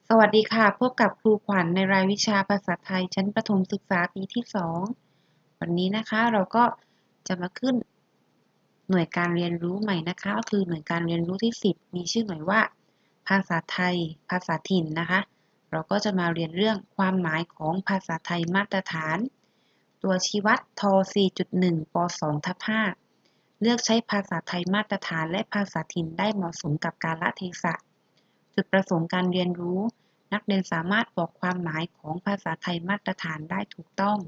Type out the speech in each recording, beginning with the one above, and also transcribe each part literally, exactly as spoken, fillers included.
สวัสดีค่ะพบกับครูขวัญในรายวิชาภาษาไทยชั้นประถมศึกษาปีที่สองวันนี้นะคะเราก็จะมาขึ้นหน่วยการเรียนรู้ใหม่นะคะก็คือหน่วยการเรียนรู้ที่สิบมีชื่อหน่วยว่าภาษาไทยภาษาถิ่นนะคะเราก็จะมาเรียนเรื่องความหมายของภาษาไทยมาตรฐานตัวชี้วัดท สี่จุดหนึ่ง ป สอง ทับ ห้า เลือกใช้ภาษาไทยมาตรฐานและภาษาถิ่นได้เหมาะสมกับกาลเทศะจุดประสงค์การเรียนรู้นักเรียนสามารถบอกความหมายของภาษาไทยมาตรฐานได้ถูกต้อง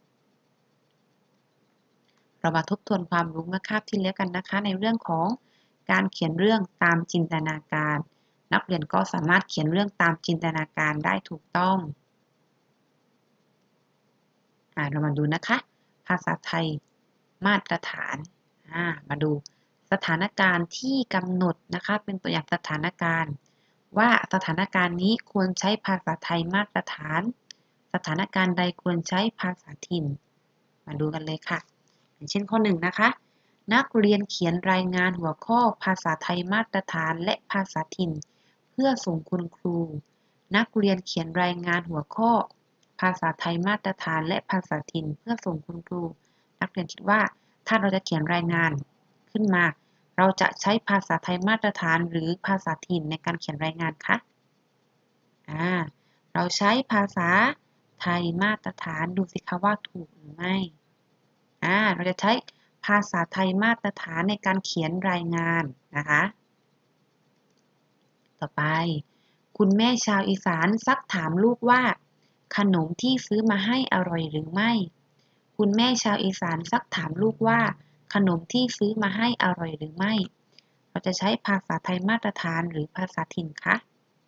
เรามาทบทวนความรู้เมื่อคาบที่แล้วกันนะคะในเรื่องของการเขียนเรื่องตามจินตนาการนักเรียนก็สามารถเขียนเรื่องตามจินตนาการได้ถูกต้องอ่าเรามาดูนะคะภาษาไทยมาตรฐานอ่ามาดูสถานการณ์ที่กำหนดนะคะเป็นตัวอย่างสถานการณ์ว่าสถานการณ์นี้ควรใช้ภาษาไทยมาตรฐานสถานการณ์ใดควรใช้ภาษาถิ่นมาดูกันเลยค่ะอย่างเช่นข้อหนึ่งนะคะนักเรียนเขียนรายงานหัวข้อภาษาไทยมาตรฐานและภาษาถิ่นเพื่อส่งคุณครูนักเรียนเขียนรายงานหัวข้อภาษาไทยมาตรฐานและภาษาถิ่นเพื่อส่งคุณครูนักเรียนคิดว่าถ้าเราจะเขียนรายงานขึ้นมาเราจะใช้ภาษาไทยมาตรฐานหรือภาษาถิ่นในการเขียนรายงานคะอ่าเราใช้ภาษาไทยมาตรฐานดูสิคะว่าถูกหรือไม่อ่าเราจะใช้ภาษาไทยมาตรฐานในการเขียนรายงานนะคะต่อไปคุณแม่ชาวอีสานซักถามลูกว่าขนมที่ซื้อมาให้อร่อยหรือไม่คุณแม่ชาวอีสานซักถามลูกว่าขนมที่ซื้อมาให้อร่อยหรือไม่เราจะใช้ภาษาไทยมาตรฐานหรือภาษาถิ่นคะ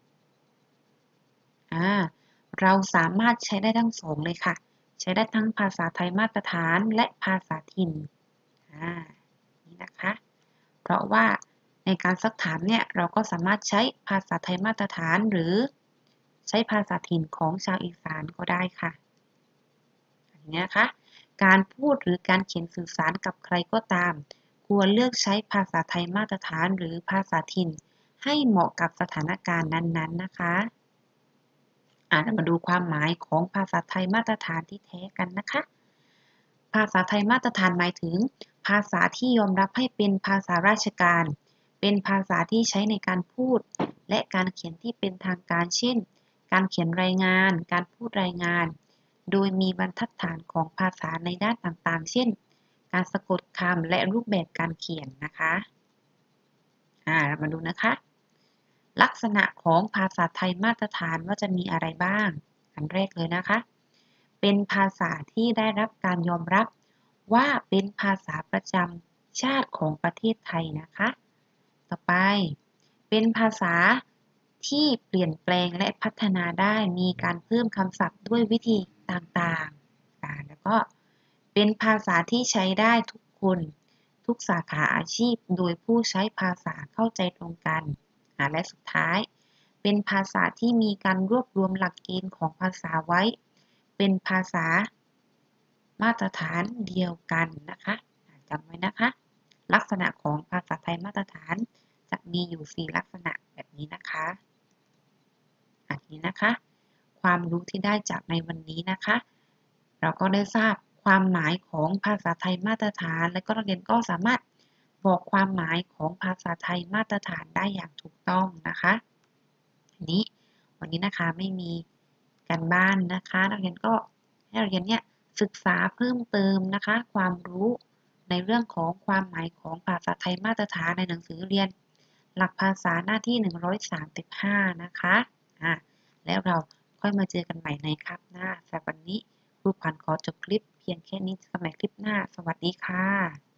อ่าเราสามารถใช้ได้ทั้งสองเลยค่ะใช้ได้ทั้งภาษาไทยมาตรฐานและภาษาถิ่นอ่านี่นะคะเพราะว่าในการซักถามเนี่ยเราก็สามารถใช้ภาษาไทยมาตรฐานหรือใช้ภาษาถิ่นของชาวอีสานก็ได้ค่ะอย่างนี้นะคะการพูดหรือการเขียนสื่อสารกับใครก็ตามควรเลือกใช้ภาษาไทยมาตรฐานหรือภาษาถิ่นให้เหมาะกับสถานการณ์นั้นๆนะคะอ่ามาดูความหมายของภาษาไทยมาตรฐานที่แท้กันนะคะภาษาไทยมาตรฐานหมายถึงภาษาที่ยอมรับให้เป็นภาษาราชการเป็นภาษาที่ใช้ในการพูดและการเขียนที่เป็นทางการเช่นการเขียนรายงานการพูดรายงานโดยมีบรรทัดฐานของภาษาในด้านต่างๆเช่นการสะกดคำและรูปแบบการเขียนนะคะอ่าเรามาดูนะคะลักษณะของภาษาไทยมาตรฐานว่าจะมีอะไรบ้างอันแรกเลยนะคะเป็นภาษาที่ได้รับการยอมรับว่าเป็นภาษาประจำชาติของประเทศไทยนะคะต่อไปเป็นภาษาที่เปลี่ยนแปลงและพัฒนาได้มีการเพิ่มคำศัพท์ด้วยวิธีต่างๆแล้วก็เป็นภาษาที่ใช้ได้ทุกคนทุกสาขาอาชีพโดยผู้ใช้ภาษาเข้าใจตรงกันและสุดท้ายเป็นภาษาที่มีการรวบรวมหลักเกณฑ์ของภาษาไว้เป็นภาษามาตรฐานเดียวกันนะคะจำไว้นะคะลักษณะของภาษาไทยมาตรฐานจะมีอยู่สี่ลักษณะแบบนี้นะคะอันนี้นะคะความรู้ที่ได้จากในวันนี้นะคะเราก็ได้ทราบความหมายของภาษาไทยมาตรฐานและก็นักเรียนก็สามารถบอกความหมายของภาษาไทยมาตรฐานได้อย่างถูกต้องนะคะอันนี้วันนี้นะคะไม่มีการบ้านนะคะนักเรียนก็ให้นักเรียนเนี่ยศึกษาเพิ่มเติมนะคะความรู้ในเรื่องของความหมายของภาษาไทยมาตรฐานในหนังสือเรียนหลักภาษาหน้าที่หนึ่งร้อยสามสิบห้านะคะอ่ะแล้วเราค่อยมาเจอกันใหม่ในคลิปหน้าสำหรับวันนี้ครูขวัญขอจบคลิปเพียงแค่นี้สมัยคลิปหน้าสวัสดีค่ะ